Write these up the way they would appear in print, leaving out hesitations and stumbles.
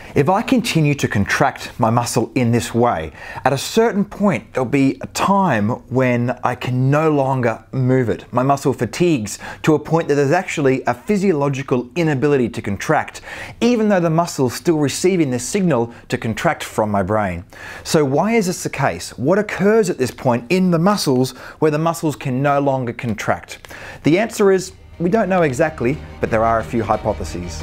If I continue to contract my muscle in this way, at a certain point there'll be a time when I can no longer move it. My muscle fatigues to a point that there's actually a physiological inability to contract, even though the muscle's still receiving this signal to contract from my brain. So why is this the case? What occurs at this point in the muscles where the muscles can no longer contract? The answer is we don't know exactly, but there are a few hypotheses.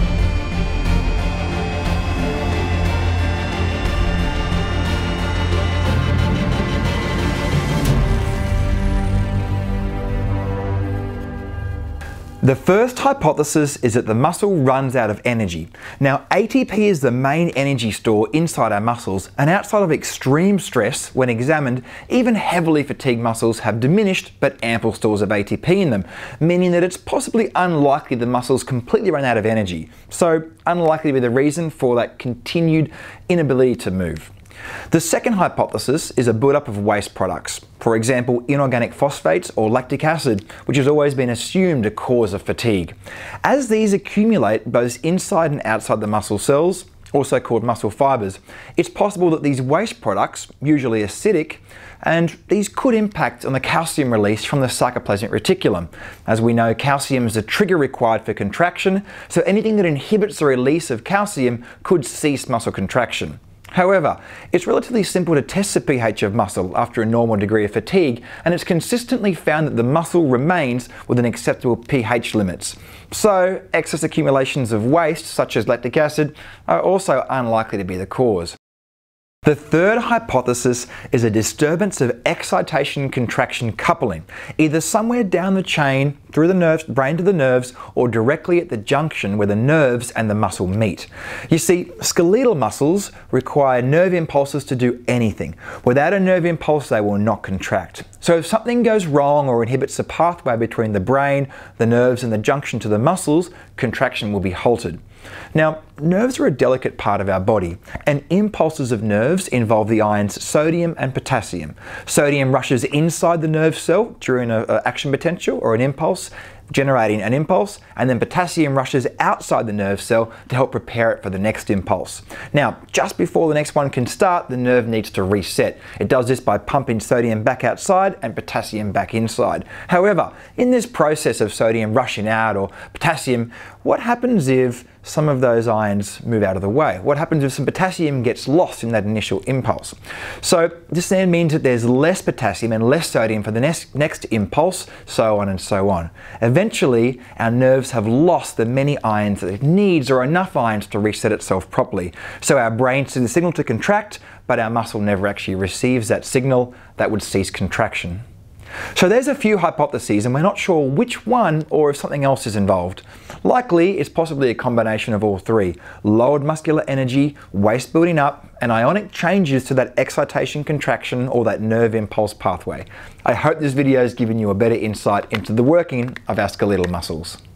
The first hypothesis is that the muscle runs out of energy. Now, ATP is the main energy store inside our muscles, and outside of extreme stress, when examined, even heavily fatigued muscles have diminished but ample stores of ATP in them, meaning that it's possibly unlikely the muscles completely run out of energy. So, unlikely to be the reason for that continued inability to move. The second hypothesis is a buildup of waste products, for example inorganic phosphates or lactic acid, which has always been assumed a cause of fatigue. As these accumulate both inside and outside the muscle cells, also called muscle fibers, it's possible that these waste products, usually acidic, and these could impact on the calcium release from the sarcoplasmic reticulum. As we know, calcium is a trigger required for contraction, so anything that inhibits the release of calcium could cease muscle contraction. However, it's relatively simple to test the pH of muscle after a normal degree of fatigue, and it's consistently found that the muscle remains within acceptable pH limits. So, excess accumulations of waste, such as lactic acid, are also unlikely to be the cause. The third hypothesis is a disturbance of excitation-contraction coupling, either somewhere down the chain, through the nerves, brain to the nerves, or directly at the junction where the nerves and the muscle meet. You see, skeletal muscles require nerve impulses to do anything. Without a nerve impulse, they will not contract. So if something goes wrong or inhibits the pathway between the brain, the nerves, and the junction to the muscles, contraction will be halted. Now, nerves are a delicate part of our body, and impulses of nerves involve the ions sodium and potassium. Sodium rushes inside the nerve cell during an action potential or an impulse, generating an impulse, and then potassium rushes outside the nerve cell to help prepare it for the next impulse. Now, just before the next one can start, the nerve needs to reset. It does this by pumping sodium back outside and potassium back inside. However, in this process of sodium rushing out or potassium, what happens if some of those ions move out of the way? What happens if some potassium gets lost in that initial impulse? So this then means that there's less potassium and less sodium for the next impulse, so on and so on. Eventually, our nerves have lost the many ions that it needs, or enough ions to reset itself properly. So our brain sends a signal to contract, but our muscle never actually receives that signal. That would cease contraction. So there's a few hypotheses, and we're not sure which one or if something else is involved. Likely, it's possibly a combination of all three: lowered muscular energy, waste building up, and ionic changes to that excitation-contraction or that nerve impulse pathway. I hope this video has given you a better insight into the working of our skeletal muscles.